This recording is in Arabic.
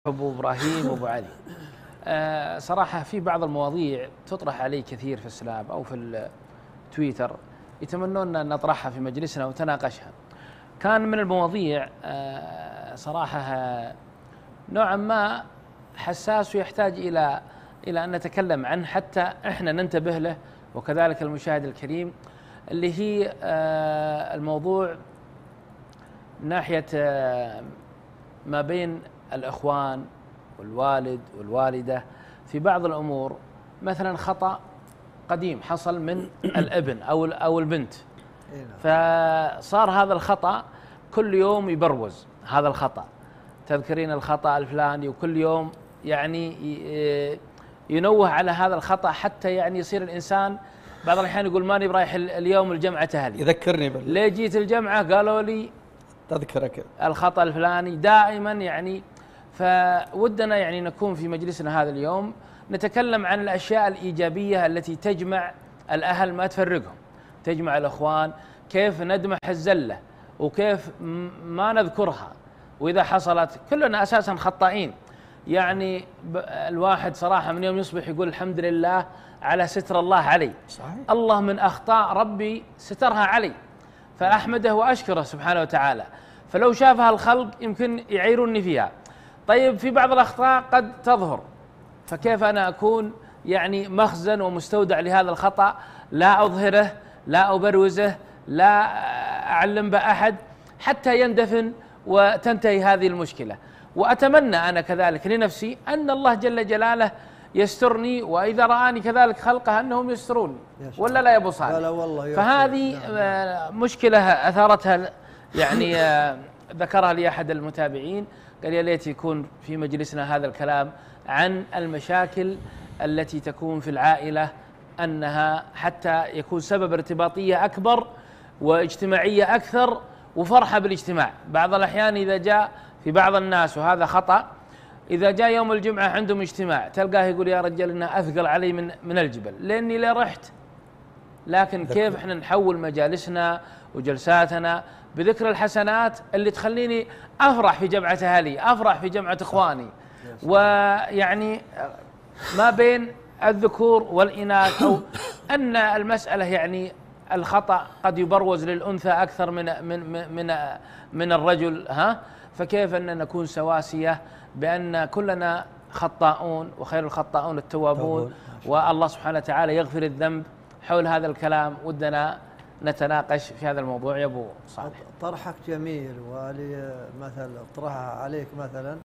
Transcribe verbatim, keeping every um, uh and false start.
أبو إبراهيم وأبو علي. أه صراحة في بعض المواضيع تطرح علي كثير في السلاب أو في التويتر، يتمنون أن نطرحها في مجلسنا ونتناقشها. كان من المواضيع أه صراحة نوعا ما حساس ويحتاج إلى إلى أن نتكلم عنه حتى إحنا ننتبه له وكذلك المشاهد الكريم، اللي هي أه الموضوع ناحية أه ما بين الإخوان والوالد والوالدة في بعض الأمور. مثلا خطأ قديم حصل من الابن أو أو البنت، فصار هذا الخطأ كل يوم يبروز هذا الخطأ، تذكرين الخطأ الفلاني، وكل يوم يعني ينوه على هذا الخطأ حتى يعني يصير الإنسان بعض الأحيان يقول ماني برايح اليوم الجمعة أهلي، يذكرني بال ليه جيت الجمعة قالوا لي تذكرك الخطأ الفلاني دائما. يعني فودنا يعني نكون في مجلسنا هذا اليوم نتكلم عن الأشياء الإيجابية التي تجمع الأهل ما تفرقهم، تجمع الأخوان، كيف ندمح الزلة وكيف ما نذكرها، وإذا حصلت كلنا أساسا خطائين. يعني الواحد صراحة من يوم يصبح يقول الحمد لله على ستر الله علي، صحيح. الله من أخطاء ربي سترها علي، فأحمده وأشكره سبحانه وتعالى. فلو شافها الخلق يمكن يعيروني فيها. طيب في بعض الأخطاء قد تظهر، فكيف أنا أكون يعني مخزن ومستودع لهذا الخطأ، لا أظهره لا أبروزه لا أعلم بأحد حتى يندفن وتنتهي هذه المشكلة. وأتمنى أنا كذلك لنفسي أن الله جل جلاله يسترني، وإذا رآني كذلك خلقه أنهم يستروني، ولا لا يا أبو صالح؟ لا والله. فهذه نعم. مشكلة أثارتها يعني ذكرها لي أحد المتابعين، قال يا ليت يكون في مجلسنا هذا الكلام عن المشاكل التي تكون في العائلة، أنها حتى يكون سبب ارتباطية أكبر واجتماعية أكثر وفرحة بالاجتماع. بعض الأحيان إذا جاء في بعض الناس، وهذا خطأ، إذا جاء يوم الجمعة عندهم اجتماع تلقاه يقول يا رجال إنها أثقل علي من من الجبل لأني لا رحت. لكن كيف احنا نحول مجالسنا وجلساتنا بذكر الحسنات اللي تخليني أفرح في جمعة أهلي، أفرح في جمعة إخواني، ويعني ما بين الذكور والإناث، أو أن المسألة يعني الخطأ قد يبروز للأنثى أكثر من من من من الرجل، ها؟ فكيف أن نكون سواسية بأن كلنا خطاؤون وخير الخطاؤون التوابون، والله سبحانه وتعالى يغفر الذنب. حول هذا الكلام ودنا نتناقش في هذا الموضوع يا أبو صالح. طرحك جميل، ولي مثل اطرحها عليك مثلا